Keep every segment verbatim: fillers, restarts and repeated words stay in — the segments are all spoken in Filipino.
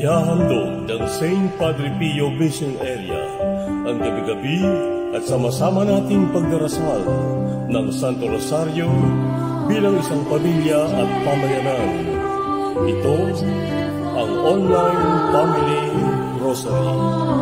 Ihahandog ng Saint Padre Pio Mission Area ang gabi-gabi at sama-sama nating pagdarasal ng Santo Rosario bilang isang pamilya at pamayanan. Ito ang Online Family Rosary.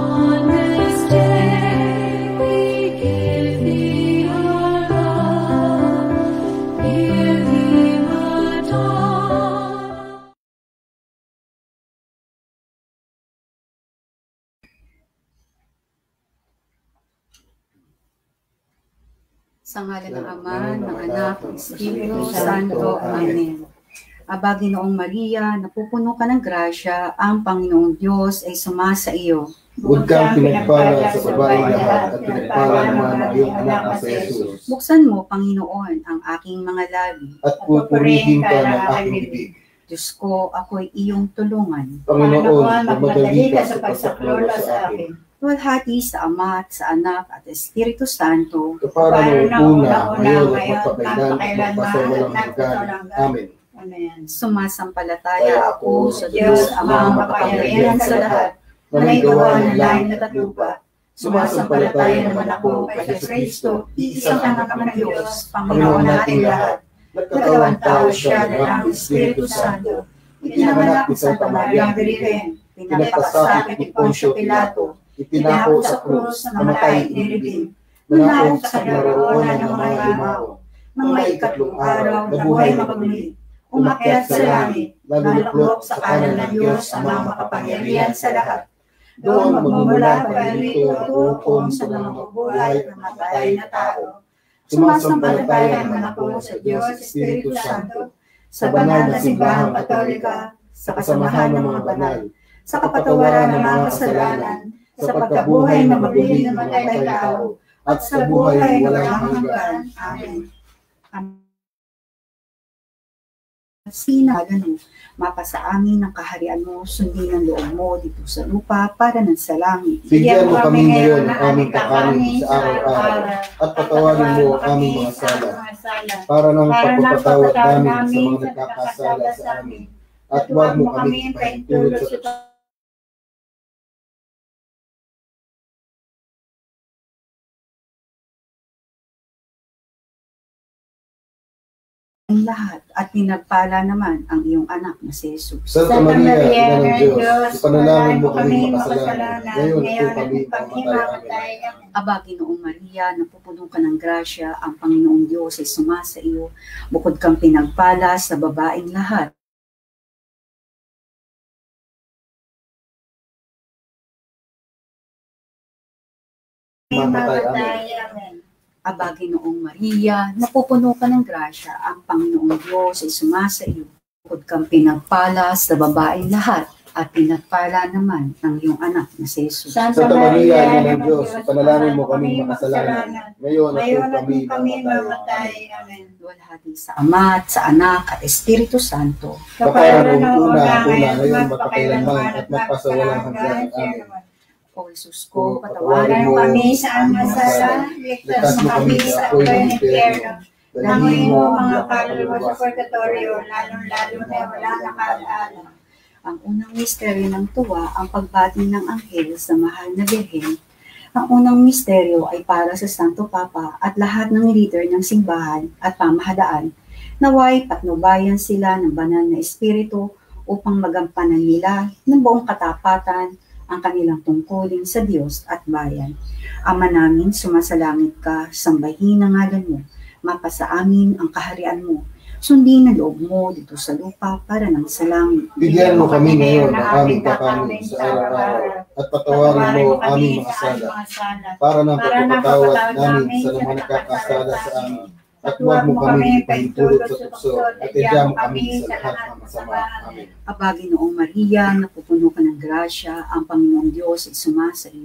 Sa ngalan ng Ama, ng Anak, ng Espiritu Santo. Amen. Aba, Ginoong Maria, napupuno ka ng grasya, ang Panginoong Diyos ay sumasa iyo. Huwag kang pinagpala sa babaeng lahat at pinagpala naman ang iyong anak na si Jesus. Buksan mo, Panginoon, ang aking mga labi. At pupurihin ka ng aking bibig. Diyos ko, ako'y iyong tulungan. Panginoon, magmadali ka sa pagsaklolo sa akin. Luwalhati sa Ama at sa Anak at Espiritu Santo. Kapara noong una, ngayon at magpakailan, magpasawalang hanggan. Amen. Amen. Sumasampalataya ako sa Diyos Amang makapangyarihan sa lahat, na may gawa ng langit at lupa. Sumasampalataya naman ako kay Kristo, isang anak ng Diyos, Panginoon nating lahat. Nagkawang tao siya ng Espiritu Santo. Ipinanganak ni Santa Maria Virgen, pinagpasakit ni Poncio Pilato, itinako sa krus, namatay, inilibing, nanawag sa daroonan ng mga imaw, ng may ikatlong araw, nabuhay mapagmuli, umakyat sa langit, naluklok sa kanan ng Diyos ang mga makapangyarihan sa lahat. Doon magmumula pa rito tutukong sa mga mabubuhay at namatay na tao. Sumasampalataya naman ako sa Diyos, Espiritu Santo, sa banal na simbahang katolika, sa kasamahan ng mga banal, sa kapatawaran ng mga kasalanan, sa pagkabuhay na mabili naman ay tao, at sa buhay na walang hanggan. Amen. Sinaganon, mapasa amin ang kaharian mo, sundin ang loob mo dito sa lupa para ng sa langit. Bigyan mo kami ngayon ng aming kakanin sa araw-araw, at patawarin mo ang aming mga sala, para nang pagpapatawad namin sa mga nagkakasala sa amin, at huwag mo kami pahintulot sa ang lahat at pinagpala naman ang iyong anak na si Jesus. Santa Maria, Ina ng Diyos, ipanalangin mo kami makasalanan, ngayon at kami mamatay. Aba, Ginoong Maria, napupuno ka ng grasya, ang Panginoong Diyos ay sumasa iyo, bukod kang pinagpala sa babaeng lahat. Mamatay. Amen. Aba, Ginoong Maria, napupuno ka ng grasya, ang Panginoong Diyos ay sumasa iyo. Bukod kang pinagpala sa babaeng lahat, at pinagpala naman ang iyong anak na si Jesus. Santa Maria, Ina ng Diyos, panalangin mo kami makasalanan, ngayon at kami mamatay. Amen. Luwalhati sa Ama at sa Anak at Espiritu Santo. Kapara noong una, una, ngayon magpakailanman at magpasawalang hanggan. Amen. O Jesus ko, patawarin mo kami sa aming masala, ligtas mo kami sa apoy ng impyerno. Langoy mo mga kaluluwa sa purgatorio, lalong-lalo na wala nakakaala. Ang unang misteryo ng tuwa, ang pagbati ng anghel sa mahal na Birhen. Ang unang misteryo ay para sa Santo Papa at lahat ng leader ng simbahan at pamahalaan. Naway patnubayan sila ng banal na espiritu upang magampanan nila ng buong katapatan ang kanilang tungkulin sa Diyos at bayan. Ama namin, sumasalangit ka, sambahin ang ngalan mo, mapasa amin ang kaharian mo, sundin ang loob mo dito sa lupa para ng sa langit. Bigyan mo kami ngayon ng aming kakanin sa araw-araw, at patawarin mo ang aming mga sala, para nang pagpapatawad namin sa mga nagkakasala sa amin. At huwag mo kami pahintulot sa tukso, at idya mo kami sa lahat ng masama. Amen. Aba, Ginoong Maria, napupuno ka ng grasya, ang Panginoong Diyos ay sumasa iyo.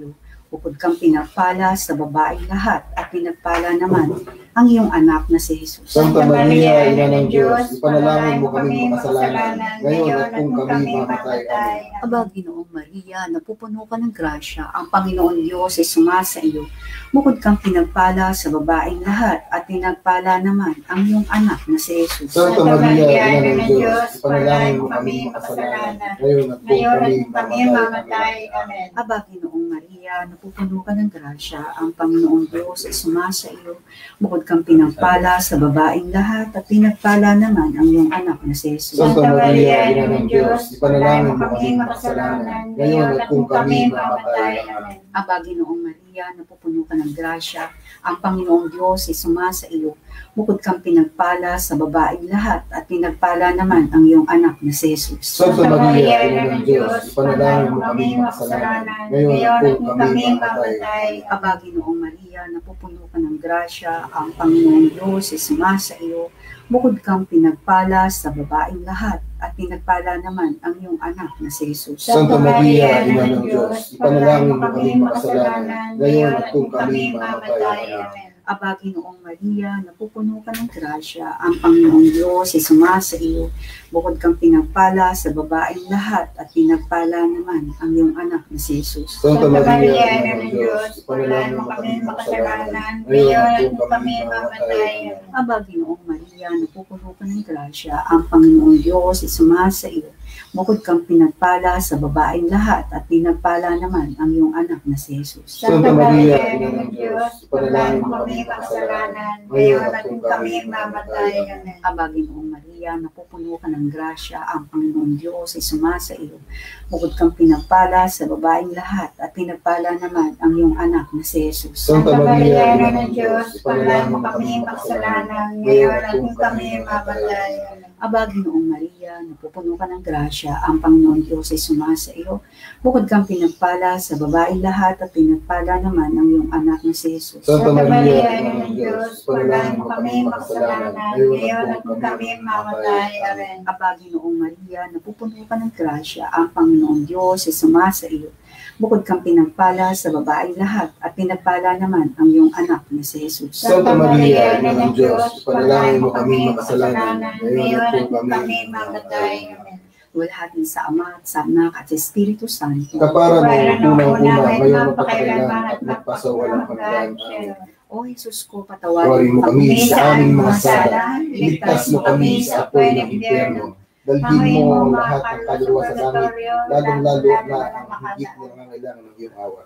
Bukod kang pinagpala sa babaeng lahat at pinagpala naman ang iyong anak na si Jesus. Santa Maria, Ina ng Diyos, ipanalangin mo kami makasalanan, ngayon at kung kami mamatay. Amen. Aba, Ginoong Maria, napupuno ka ng grasya, ang Panginoon Diyos ay sumasa iyo. Bukod kang pinagpala sa babaeng lahat at pinagpala naman ang iyong anak na si Jesus. Santa Maria, Ina ng Diyos, ipanalangin mo kami makasalanan, ngayon at kung kami mamatay. Amen. Aba, Ginoong Maria, napupuno ka ng grasya, ang Panginoong Diyos ay sumasa iyo. Bukod kang pinagpala sa babaeng lahat at pinagpala naman ang iyong anak na si Jesus. Santa Maria, Ina ng Diyos, ipanalangin mo kami makasalanan, ngayon at kung kami mamatay. Amen. Aba, Ginoong Maria, napupuno ka ng grasya, ang Panginoong Diyos ay sumasa iyo. Bukod kang pinagpala sa babaeng lahat at pinagpala naman ang iyong anak na si Jesus. Santa Maria, Ina ng Diyos, ipanalangin mo kami makasalanan, ngayon at kung kami mamatay. Aba, Ginoong Maria, napupuno ka ng grasya, ang Panginoong Diyos ay sumasa iyo. Bukod kang pinagpala sa babaeng lahat at pinagpala naman ang iyong anak na si Jesus. Santa Maria, Ina ng Diyos, ipanalangin mo kami makasalanan, ngayon at kung kami mamatay. Amen. Aba, Ginoong Maria, napupuno ka ng grasya, ang Panginoong Diyos ay sumasa iyo. Bukod kang pinagpala sa babaeng lahat at pinagpala naman ang iyong anak na si Jesus. Santa Maria, Ina ng Diyos, ipanalangin mo kami makasalanan, ngayon at kung kami mamatay. Aba, Ginoong Maria, napupuno ka ng grasya, ang Panginoong Diyos ay sumasa iyo. Bukod kang pinagpala sa babaeng lahat at pinagpala naman ang iyong anak na si Jesus. Santa Maria, Ina ng Diyos, ipanalangin mo kami makasalanan, ngayon at kung kami mamatay. Amen. Aba, Ginoong Maria, napupuno ka ng grasya, ang Panginoong Diyos ay sumasa iyo. Bukod kang pinagpala sa babaeng lahat at pinagpala naman ang iyong anak na si Jesus. Santa Maria, Ina ng Diyos, ipanalangin mo kami makasalanan, ngayon at kung kami mamatay. Aba, Ginoong Maria, napupuno ka ng grasya, ang Panginoon Diyos ay sumasa iyo. Bukod kang pinagpala sa babaeng lahat at pinagpala naman ang iyong anak na si Jesus. Santa Maria, Ina ng Diyos, ipanalangin mo kami makasalanan, ngayon at kung kami mamatay. Amen. Aba, Ginoong Maria, napupuno ka ng grasya, ang Panginoong Diyos ay sumasa iyo. Bukod kang pinagpala sa babaeng lahat at pinagpala naman ang iyong anak na si Jesus. Santa Maria, Ina ng Diyos, ipanalangin mo kami makasalanan, ngayon at kung kami mamatay. Amen. Luwalhati sa Ama at sa Anak at sa Espiritu Santo. Kapara ng unang-una, ngayon magpakailanman at magpasawalang hanggan. Amen. O Jesus ko, Tawarin patawarin mo kami sa aming mga sala, iligtas mo kami sa apoy ng impyerno. Dalhin mo ang lahat ng kaluluwa sa langit, lalong-lalo na ang higit na nangangailangan ng iyong awa.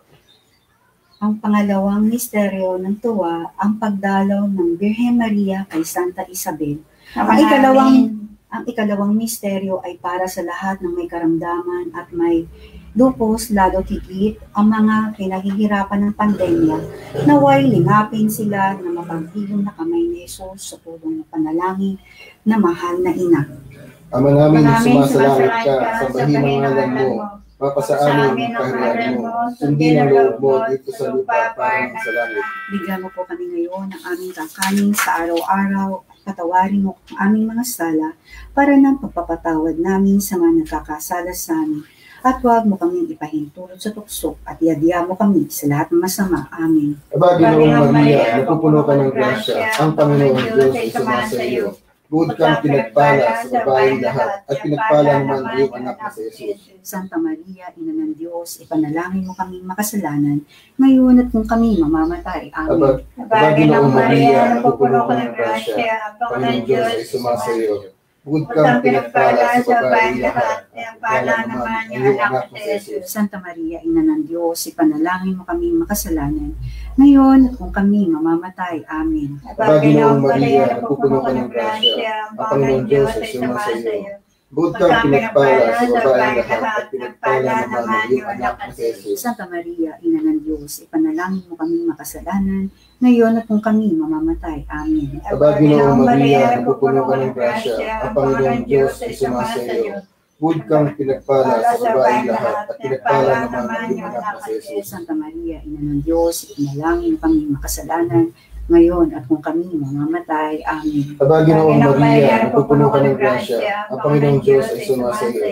Ang pangalawang misteryo ng tuwa, ang pagdalaw ng Birhen Maria kay Santa Isabel. Ang ikalawang, ang ikalawang misteryo ay para sa lahat ng may karamdaman at may lupos, lalo higit ang mga kinahihirapan ng pandemya, naway lingapin sila na mapagpilong na kamay ni Jesus sa tulong ng panalangin na mahal na ina. Ama namin, sumasalangit ka, sambahin ang ngalan mo, mapasa amin ang kaharian mo, sundin ang loob mo dito sa lupa parang sa langit. Bigyan mo po kami ngayon ng aming kakanin sa araw-araw at patawarin mo ang aming mga sala para ng pagpapatawad namin sa mga nagkakasala sa amin. At huwag mo kaming ipahintulot sa tukso at iadya mo kami sa lahat ng masama. Amen. Aba, Ginoong Maria, napupuno ka ng grasya, ang Panginoong Diyos ay sumasa iyo. Bukod kang pinagpala sa babaeng lahat at pinagpala naman ang iyong anak na si Jesus. Santa Maria, Ina ng Diyos, ipanalangin mo kaming makasalanan, ngayon at kung kami mamamatay. Amen. Aba, Ginoong Maria, napupuno ka ng grasya, ang Panginoong Diyos ay sumasa iyo. Bukod kang pinagpala sa babaeng lahat, pinagpala naman ang iyong anak na si Jesus. Santa Maria, Ina ng Diyos, ipanalangin mo kaming makasalanan, ngayon at kung kami mamamatay. Amen. Aba, Ginoong Maria, napupuno ka ng grasya, ang Panginoong Diyos ay sumasa iyo. Bukod kang pinagpala sa babaeng lahat at pinagpala naman ang iyong anak na si Jesus. Santa Maria, Ina ng Diyos, ipanalangin mo kaming makasalanan, ngayon at kung kami mamamatay. Amen. Aba, Ginoong Maria, napupuno ka ng grasya, ang Panginoong Diyos ay sumasa iyo. Bukod kang pinagpala sa babaeng lahat at pinagpala naman ang iyong anak na si Jesus. Santa Maria, Ina ng Diyos, ipanalangin mo kaming makasalanan, ngayon at kung kami mamamatay. Amen. Aba, Ginoong Maria, napupuno ka ng grasya, ang Panginoong Diyos ay sumasa iyo.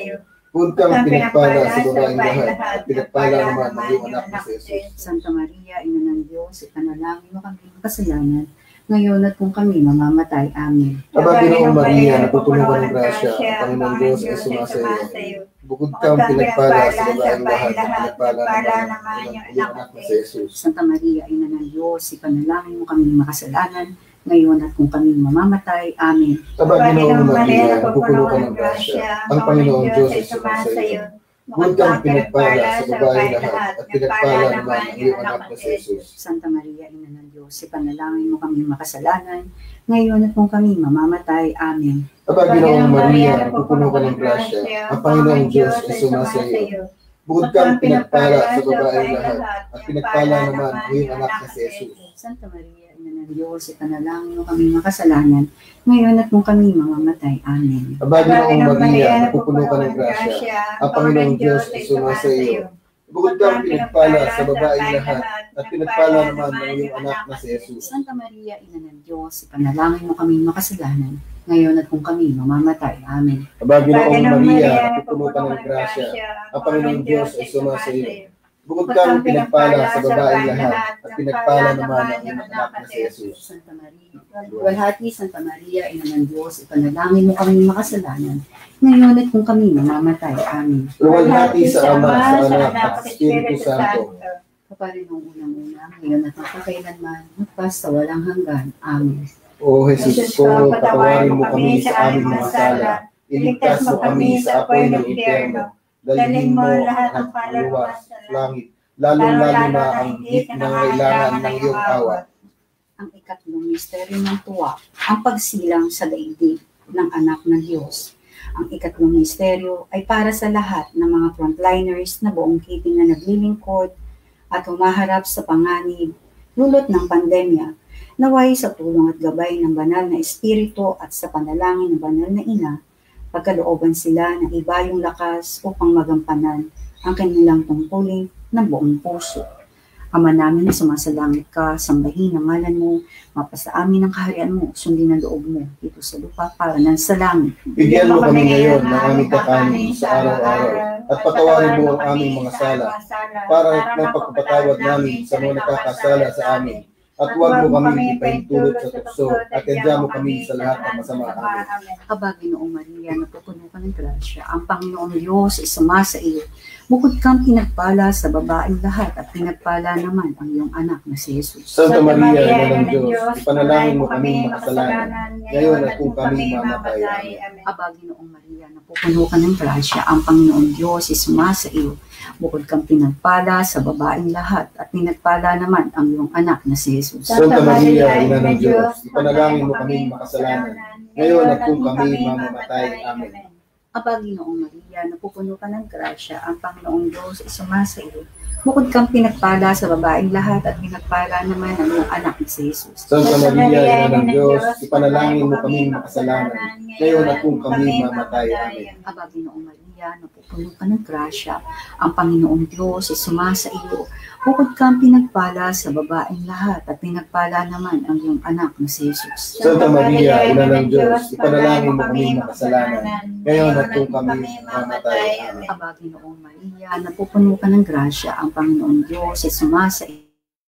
Bukod kang pinagpala sa babaeng lahat, at pinagpala naman ang iyong anak na si Jesus. Santa Maria, Ina ng Diyos, ipanalangin mo kami ng kasalanan, ngayon at kung kami mamamatay. Amen. Aba, Ginoong Maria, napupuno ka ng grasya, ang Panginoong Diyos ay sumasa iyo. Bukod kang pinagpala sa babaeng lahat, at pinagpala naman ang iyong anak na si Jesus. Santa Maria, Ina ng Diyos, ipanalangin mo kami ng makasalanan, ngayon at kung kami mamamatay. Amen. Aba, Ginoong Maria, napupuno ka ng grasya, ang Panginoong Diyos ay sumasa iyo. Bukod kang pinagpala sa babaeng lahat, at pinagpala naman ang iyong anak na si Jesus. Santa Maria, Ina ng Diyos, ipanalangin mo kami ng makasalanan, ngayon at kung kami mamamatay. Amen. Aba, Ginoong Maria, napupuno ka ng grasya, ang Panginoong Diyos ay sumasa iyo. Bukod kang pinagpala sa babaeng lahat, at pinagpala naman ang iyong anak na si Jesus. Santa Maria, Ina ng Diyos, ipanalangin mo kami makasalanan, ngayon at kung kami mamamatay. Amen. Aba, Ginoong Maria, napupuno ka ng grasya, ang Panginoong Diyos ay sumasa iyo. Bukod kang pinagpala sa babaeng lahat, at pinagpala naman ang iyong anak na si Jesus. Santa Maria, Ina ng Diyos, ipanalangin mo kami makasalanan, ngayon at kung kami mamamatay. Amen. Aba, Ginoong Maria, napupuno ka ng grasya, ang Panginoong Diyos ay sumasa iyo. Bukod kang pinagpala sa babaeng lahat, at pinagpala naman ang iyong anak na si Jesus. Santa Maria, Luwalhati, Santa Maria, Ina ng Diyos, ipanalangin mo kami makasalanan, ngayon at kung kami mamamatay. Amen. Luwalhati sa Ama, sa Anak, at sa Espiritu Santo. Kapari nung unang-una, ngayon at magpakailanman, magpas sa walang hanggan. Amen. O Jesus ko, patawarin mo kami sa aming mga sala, iligtas mo kami sa apoy ng impyerno, dalhin mo lahat ng kaluluwa sa langit, lalong-lalo na ang higit na kailangan ng iyong awa. Ang ikatlong misteryo ng tuwa, ang pagsilang sa daigdig ng anak ng Diyos. Ang ikatlong misteryo ay para sa lahat ng mga frontliners na buong kiting na naglilingkod at humaharap sa panganib, dulot ng pandemya, naway sa tulong at gabay ng banal na Espiritu at sa panalangin ng banal na Ina, pagkalooban sila ng ibayong lakas upang magampanan ang kanilang tungkulin ng buong puso. Ama namin na sumasalangit ka, sambahin ang ngalan mo, mapasa amin ang kaharian mo, sundin ang loob mo dito sa lupa para ng sa langit. Bigyan mo kami ngayon ng aming kakanin sa araw-araw, at patawarin mo ang aming mga sala, para ng pagpapatawad namin sa mga nakakasala sa amin. At huwag mo kami ipahintulot sa tukso, at tadya mo kami sa lahat ng masama. Amen. Aba, Ginoong Maria, napupuno ka ng grasya, ang Panginoong Diyos ay sumasa iyo. Bukod kang pinagpala sa babaeng lahat, at pinagpala naman ang iyong anak na si Jesus. Santa Maria, Ina ng Diyos, ipanalangin mo kami makasalanan, ngayon at kung kami mamatay. Amen. Aba, Ginoong Maria, napupuno ka ng grasya, ang Panginoong Diyos ay sumasa iyo. Bukod kang pinagpala sa babaeng lahat, at pinagpala naman ang iyong anak na si Jesus. Santa Maria, Ina ng Diyos, ipanalangin mo kami makasalanan, ngayon at kung kami mamamatay. Amen. Aba, Ginoong Maria, napupuno ka ng grasya, ang Panginoong Diyos ay sumasa iyo. Bukod kang pinagpala sa babaeng lahat, at pinagpala naman ang iyong anak na si Jesus. Santa Maria, Ina ng Diyos, ipanalangin mo kami makasalanan, ngayon at kung kami mamatay. Amen. Aba, Ginoong Maria, napupuno ka ng grasya, ang Panginoong Diyos ay sumasa iyo. Bukod kang pinagpala sa babaeng lahat, at pinagpala naman ang iyong anak na si Jesus. Santa Maria, Ina ng Diyos, ipanalangin mo kami makasalanan, ngayon at kung kami mamatay. Amen. Aba, Ginoong Maria, napupuno ka ng grasya, ang Panginoong Diyos ay sumasa iyo.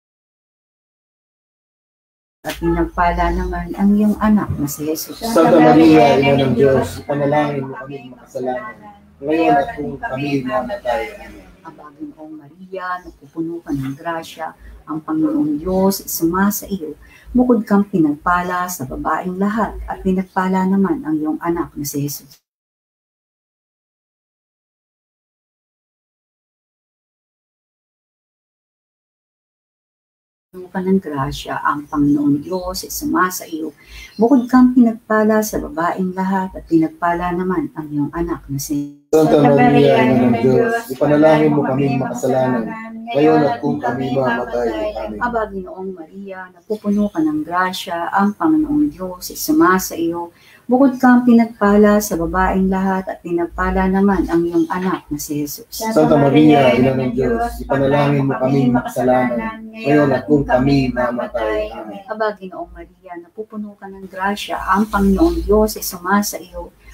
At pinagpala naman ang iyong anak na si Jesus. Santa Maria, Ina ng Diyos, ipanalangin mo kami makasalanan, ngayon at kung kami mamatay. Amen. Aba, Ginoong Maria, napupuno ka ng grasya, ang Panginoong Diyos ay sumasa iyo. Bukod kang pinagpala sa babaeng lahat, at pinagpala naman ang iyong anak na si Jesus. Napupuno ka ng grasya, ang Panginoong Diyos ay sumasa iyo. Bukod kang pinagpala sa babaeng lahat, at pinagpala naman ang iyong anak na si Jesus. Santa Maria, Ina ng Diyos, ipanalangin mo kami makasalanan, ngayon at kung kami mamatay. Amen. Aba, Ginoong Maria, napupuno ka ng grasya, ang Panginoong Diyos ay sumasa iyo. Bukod kang pinagpala sa babaeng lahat, at pinagpala naman ang iyong anak na si Jesus. Santa Maria, Ina ng Diyos, ipanalangin mo kami makasalanan, ngayon at kung kami mamatay. Amen. Aba, Ginoong Maria, napupuno ka ng grasya, ang Panginoong Diyos ay sumasa iyo.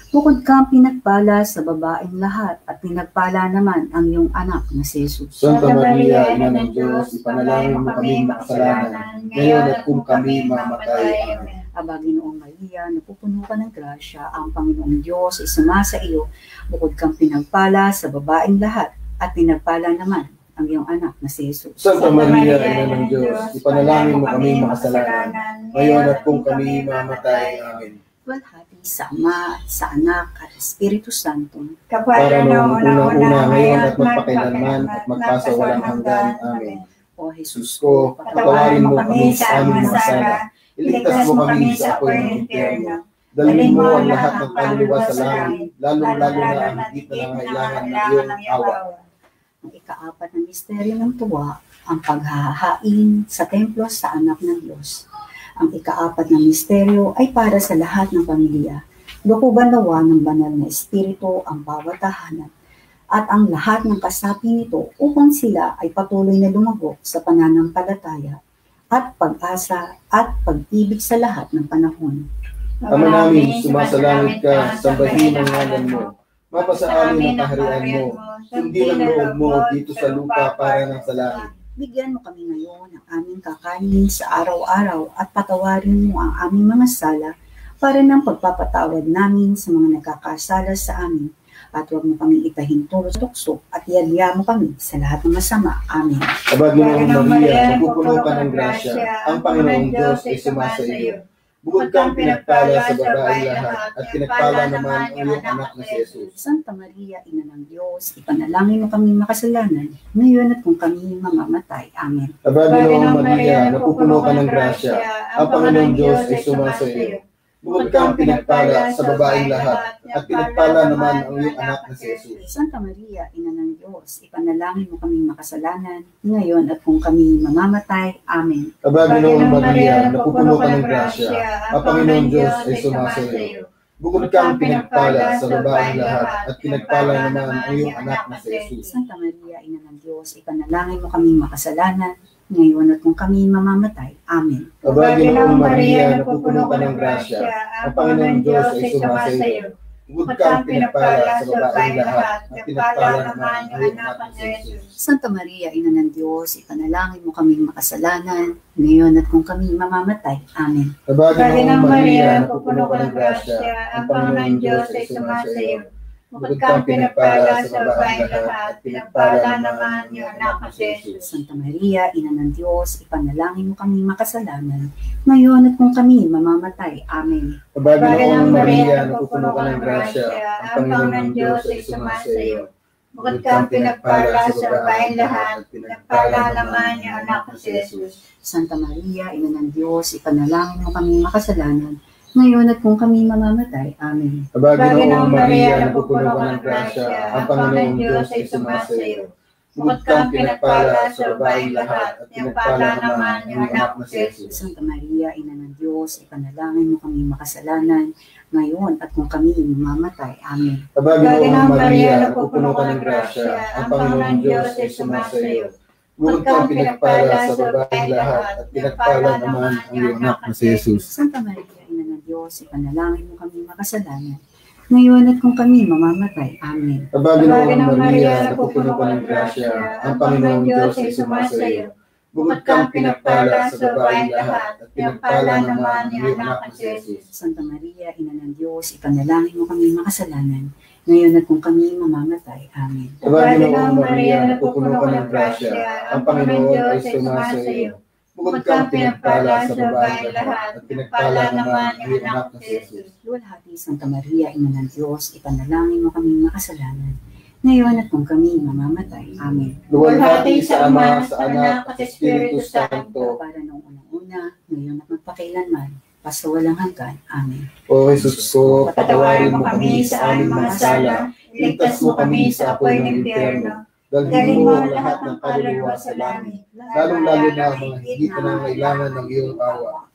Bukod kang pinagpala sa babaeng lahat at pinagpala naman ang iyong anak na si Jesus. Santa Maria, Ina ng Diyos, ipanalangin mo kami makasalanan, ngayon at kung kami mamatay. Amen. Aba, Ginoong Maria, napupuno ka ng grasya, ang Panginoong Diyos ay sumasa iyo. Bukod kang pinagpala sa babaeng lahat at pinagpala naman ang iyong anak na si Jesus. Santa Maria, Ina ng Diyos, ipanalangin mo kami makasalanan, ngayon at kung kami mamatay. Amen. Walhati sa Ama, sa Anak, at Espiritu Santo. Para noong unang-una, ngayon at magpakailanman at magpasawalang hanggan. Amen. O Jesus ko, patawarin mo kami sa aming mga sala. Iligtas mo kami sa apoy ng impyerno. Dalhin mo ang lahat ng kaluluwa sa langit, lalong-lalo na ang higit na nangailangan ng iyong awa. Ang ikaapat na misteryo ng tuwa, ang paghahain sa templo sa anak ng Diyos. Ang ikaapat na misteryo ay para sa lahat ng pamilya. Lukuban nawa ng banal na espiritu ang bawat tahanan at ang lahat ng kasapi nito upang sila ay patuloy na lumagok sa pananampalataya at pag-asa at pag-ibig sa lahat ng panahon. Ama namin, sumasalangit ka, sambahin ang ngalan mo. Mapasa amin ang kaharian mo. Sundin ang loob mo dito sa lupa para ng sa langit. Bigyan mo kami ngayon ng aming kakanin sa araw-araw at patawarin mo ang aming mga sala para ng pagpapatawad namin sa mga nagkakasala sa amin. At huwag mo kaming ipahintulot sa tukso at iadya mo kami sa lahat ng masama. Amen. Aba, Ginoong Maria, magpupuno ka ng grasya. Ang Panginoong Diyos ay sumasa iyo. Bukod kang pinagpala sa babaeng lahat at pinagpala naman ang iyong anak na si Jesus. Santa Maria, Ina ng Diyos, ipanalangin mo kaming makasalanan, ngayon at kung kami mamamatay. Amen. Aba, Ginoong Maria, napupuno ka ng grasya. Ang Panginoong Diyos ay sumasa iyo. Bukod kang pinagpala sa babaeng lahat at pinagpala naman ang iyong anak na si Jesus. Santa Maria, Ina ng Diyos, ipanalangin mo kaming makasalanan, ngayon at kung kami mamamatay. Amen. Aba, Ginoong Maria, napupuno ka ng grasya. Ang Panginoong Diyos ay sumasa iyo. Bukod kang pinagpala sa babaeng lahat at pinagpala naman ang iyong anak na si Jesus. Santa Maria, Ina ng Diyos, ipanalangin mo kaming makasalanan, ngayon at kung kami mamamatay. Amen. Aba, Ginoong Maria, napupuno ka ng grasya. Ang Panginoong Diyos ay sumasa iyo. Bukod kang pinagpala sa babaeng lahat at pinagpala naman ang iyong anak na si Jesus. Santa Maria, Ina ng Diyos, ipanalangin mo kaming makasalanan, ngayon at kung kami mamamatay. Amen. Aba, Ginoong Maria, napupuno ka ng grasya. Ang Panginoong Diyos ay sumasa iyo. Bukod kang pinagpala sa babaeng lahat at pinagpala naman ang iyong anak na si Jesus. Santa Maria, Ina ng Diyos, ipanalangin mo kaming makasalanan, ngayon at kung kami mamamatay. Amen. Aba, Ginoong Maria, napupuno ka ng grasya. Ang Panginoong Diyos ay sumasa iyo. Bukod kang pinagpala sa babaeng lahat, pinagpala naman ang anak ng si Jesus. Santa Maria, Ina ng Diyos, ipanalangin mo kaming makasalanan, ngayon at kung kami mamamatay. Amen. Aba, Ginoong Maria, napupuno ka ng grasya. Ang Panginoong Diyos ay sumasa iyo. Bukod kang pinagpala sa babaeng lahat, at pinagpala naman ang anak ng si Jesus. Santa Maria, Ina ng Diyos, ipanalangin mo kaming makasalanan, ngayon at kung kami mamamatay. Amen. Aba, Ginoong Maria, napupuno ka ng grasya. Ang Panginoong Diyos ay sumasa iyo. Bukod kang pinagpala sa babaeng lahat, at pinagpala naman ang iyong anak na si Jesus. Santa Maria, Ina ng Diyos, ipanalangin mo kaming makasalanan, ngayon at kung kami mamamatay. Amen. Aba, Ginoong Maria, napupuno ka ng grasya. Ang Panginoong Diyos ay sumasa iyo. Bukod kang pinagpala sa babaeng lahat, at pinagpala naman ang iyong anak na si Jesus. Santa Maria, Ina ng Diyos, ipanalangin mo kaming makasalanan, ngayon at kung kami mamamatay. Amen. Aba, Ginoong Maria, napupuno ka ng grasya. Ang Panginoon ay sumasa iyo. Bukod kang pinagpala sa babaeng lahat, at pinagpala naman ang iyong anak na si Jesus. Luwalhati, Santa Maria, Ina ng Diyos, ipanalangin mo kaming makasalanan, ngayon at kung kami mamamatay. Amen. Luwalhati sa Ama, sa Anak, at sa Espiritu Santo. Para noong unang-una, ngayon at magpakailanman, basta walang hanggan. Amen. O Jesus ko, patawarin mo kami sa aming mga sala, iligtas mo kami sa apoy ng impyerno. Dalhin mo ang lahat ng kaluluwa sa langit, lalong-lalo na ang mga higit na nangailangan ng iyong awa.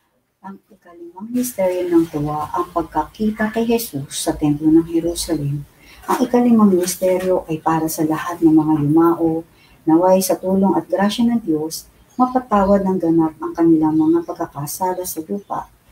Ang ikalimang misteryo ng tuwa, ang pagkakita kay Jesus sa templo ng Jerusalem. Ang ikalimang misteryo ay para sa lahat ng mga yumao, naway sa tulong at grasya ng Diyos, mapatawad ng ganap ang kanilang mga pagkakasala sa lupa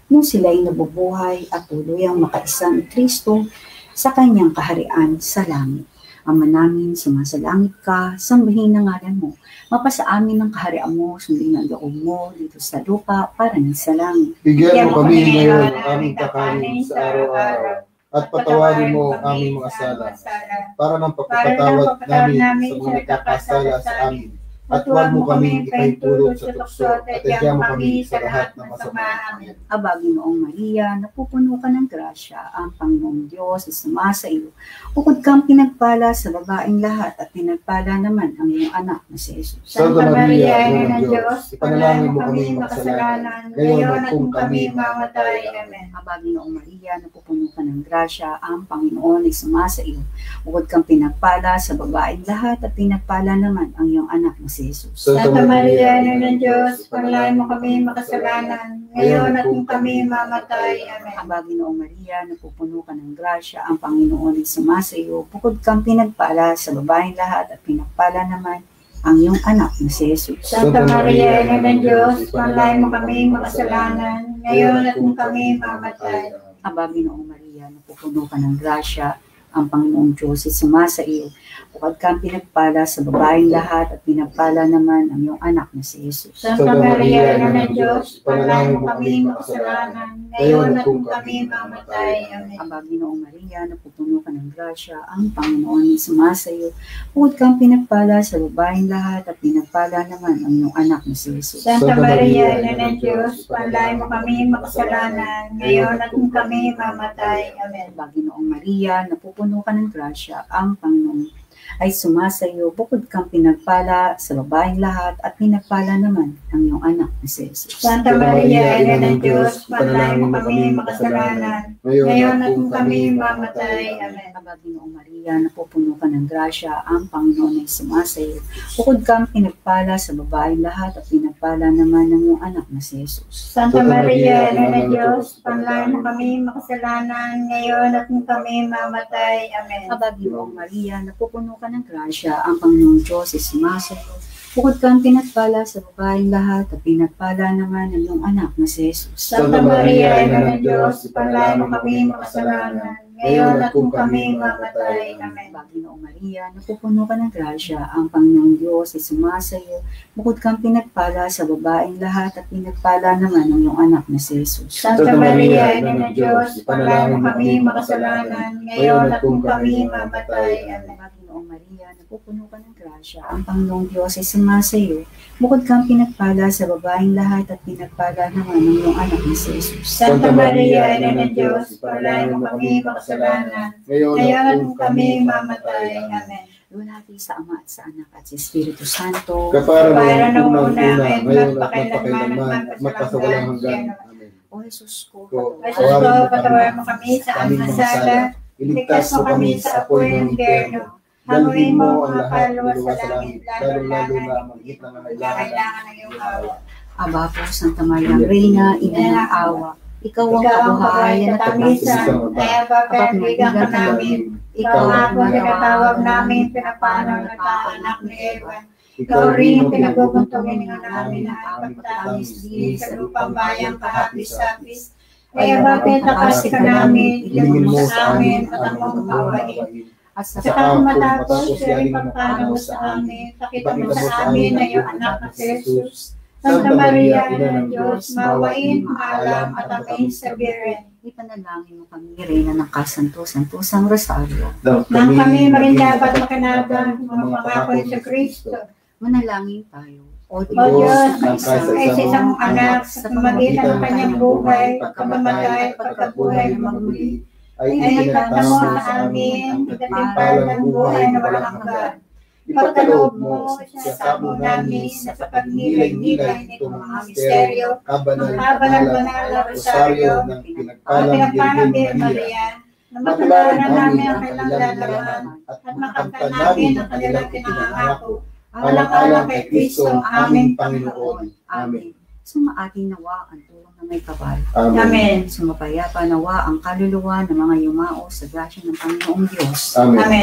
nung sila'y nabubuhay at tuluyang makaisa ni Kristo sa kanyang kaharian sa langit. Ama namin, sumasalangit ka, sambahin ang ngalan mo. Mapasa amin ang kaharian mo, sundin ang loob mo dito sa lupa para ng sa langit. Bigyan mo kami ngayon ng aming kakanin sa araw-araw at patawarin mo ang aming mga sala para ng pagpapatawad namin sa mga nagkakasala sa amin. At huwag mo kami ipahintulot sa tukso at adya mo kami sa lahat ng masama. Amen. Aba, Ginoong Maria, napupuno ka ng grasya, ang Panginoong Diyos ay sumasa iyo. Bukod kang pinagpala sa babaeng lahat at pinagpala naman ang iyong anak na si Jesus. Santa Maria, Ina ng Diyos, ipanalangin mo kami makasalanan, ngayon at kung kami mamatay. Amen. Aba, Ginoong Maria, napupuno ka ng grasya, ang Panginoon ay sumasa iyo. Bukod kang pinagpala sa babaeng lahat at pinagpala naman ang iyong anak na si Jesus. Santa Maria, Ina ng Diyos, panalangin mo kami makasalanan, ngayon at kung kami mamatay. Amen. Aba, Ginoong Maria, napupuno ka ng grasya, ang Panginoon ay sumasa iyo. Bukod kang pinagpala sa babaeng lahat at pinagpala naman ang iyong anak na si Jesus. Santa Maria, Ina ng Diyos, panalangin mo kami makasalanan, ngayon at kung kami mamatay. Aba, Ginoong Maria, napupuno ka ng grasya, ang Panginoong Diyos ay sumasa iyo. Bukod kang pinagpala sa babaeng lahat at pinagpala naman ang iyong anak na si Jesus. Santa Maria, Ina ng Diyos, panalangin mo kami makasalanan, ngayon at kung kami mamatay. Amen. Aba, Ginoong Maria, napupuno ka ng grasya, ang Panginoon ay sumasa iyo. Bukod kang pinagpala sa babaeng lahat at pinagpala naman ang iyong anak na si Jesus. Santa Maria, Ina ng Diyos, panalangin mo kami makasalanan, ngayon at kung kami mamatay. Amen. Aba, Ginoong Maria, napupuno ka ng grasya, ang Panginoon ay sumasa iyo. Bukod kang pinagpala sa babaeng lahat at pinagpala naman ang iyong anak na si Jesus. Santa Maria, Ina ng Diyos, panalangin mo kami makasalanan, ngayon at kung kami mamatay. Amen. Aba, Ginoong Maria, napupuno ka ng grasya, ang Panginoon ay sumasa iyo. Bukod kang pinagpala sa babaeng lahat at pinagpala naman ang iyong anak na si Jesus. Santa Maria, Ina ng Diyos, panalangin mo kami makasalanan, ngayon at kung kami mamatay. Amen. Aba, Ginoong Maria, napupuno ka ng grasya, ang Panginoong Diyos ay sumasa iyo. Bukod kang pinagpala sa babaeng lahat at pinagpala naman ang iyong anak na si Jesus. Santa Maria, Ina ng Diyos, panalangin mo kami makasalanan, ngayon at kung kami mamatay. Amen. Aba, Ginoong Maria, napupuno ka ng grasya, ang Panginoong Diyos ay sumasa iyo. Bukod kang pinagpala sa babaeng lahat at pinagpala naman ang iyong anak na si Jesus. Santa Maria, Ina ng Diyos, panalangin mo kami makasalanan, ngayon at kung kami mamatay. Amen. Aba, Ginoong Maria, napupuno ka ng grasya, ang Panginoong Diyos ay sumasa iyo. Bukod kang pinagpala sa babaeng lahat at pinagpala naman ang iyong anak na si Jesus. Santa Maria, Ina ng Diyos, panalangin mo kami makasalanan, ngayon at kung kami mamatay. Amen. Luwalhati sa Ama at sa Anak at sa Espiritu Santo. Kapara ng unang-una, ngayon at magpakailanman, at magpasawalang hanggan. Amen. O Jesus ko, O patawarin Jesus ko, patawarin mo kami sa aming masala, iligtas mo kami sa apoy ng impyerno. Haluin mo ang lahat luwa sa langit, lalo-lalo na ang higit na nangailangan ng iyong awa. Aba po, Santa Maria, Reina, Ina ng awa, ikaw ang kabuhayan at kapangisan, kapangisan. kaya papagbigan ka namin. Ikaw nga po tinatawag namin, pinapanaw na kaanak ni Eva. Ikaw rin ang pinaguguntungin nga namin na pagpatamis din sa lupang bayang kahapis-hapis. Kaya bakit takas ka namin, ilingin mo sa amin at ang mong kawain. At sa Sa kang matapos, siya rin pagpanaw sa amin. Pakita mo sa amin na iyong anak na si Jesus. Santa Maria, Ina ng Diyos, mawain, maalam at amin sa birin. ipanalangin mo kami, Reyna ng Kasanto-Santosang Rosario. Nang kami marin dapat makinabang mga pangako sa Kristo. Manalangin tayo. O O Diyos, na sa isang anak sa pamagitan ng kanyang buhay, pagkamamatay, pagkabuhay ng magmuli, ay itinagda mo sa amin, itimpal ng buhay na walang hanggan. Ipagkaloob mo sa sabo namin sa pagnilay-nilay nitong mga misteryo, kabanal-banal na rosaryo ng pinagpalang Virgin Maria, na matularan namin ang kanilang lalaman at makamtan namin ang kanilang pinangangako, alang-alang kay Kristo ang aming Panginoon. Amen. Sumaati nawa ang tulong na may kapal. Amen. Sumapayapa nawa ang kaluluwa ng mga yumao sa grasya ng Panginoong Diyos. Amen.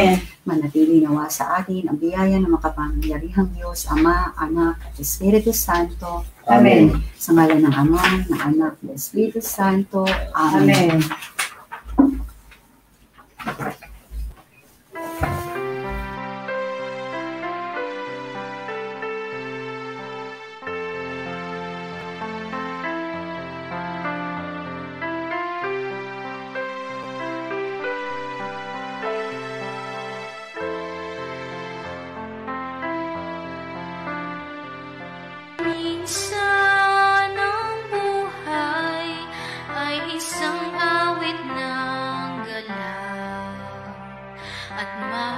Manatili nawa sa atin ang biyaya ng makapangyarihang Diyos, Ama, Anak, at Espiritu Santo. Amen. Sa ngalan ng Ama, ng Anak, ng Espiritu Santo. Amen. Amen. Minsan ang buhay ay isang awit ng galang at mahal.